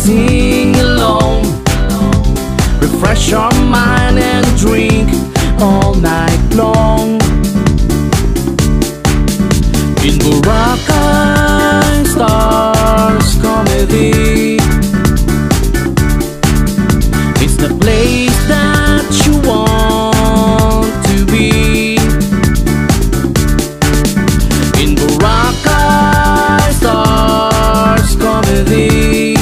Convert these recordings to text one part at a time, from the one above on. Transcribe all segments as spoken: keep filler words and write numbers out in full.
Sing along, refresh our mind and drink all night long. In Boracay Stars Comedy, it's the place that you want to be. In Boracay Stars Comedy,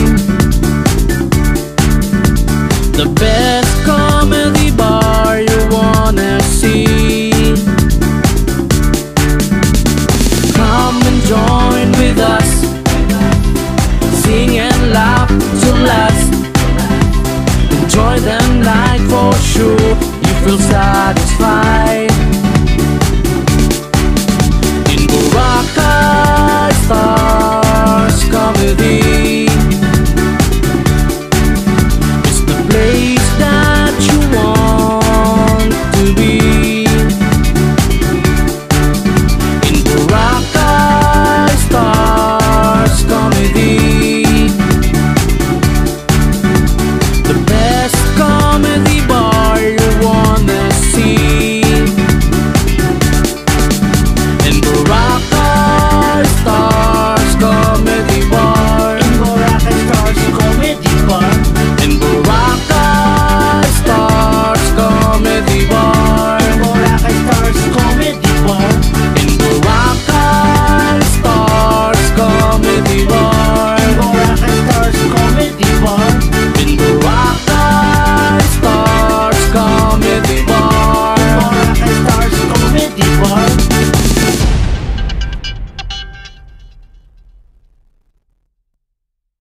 the best comedy bar you wanna see. Come and join with us, sing and laugh to last. Enjoy the night for sure, you feel satisfied.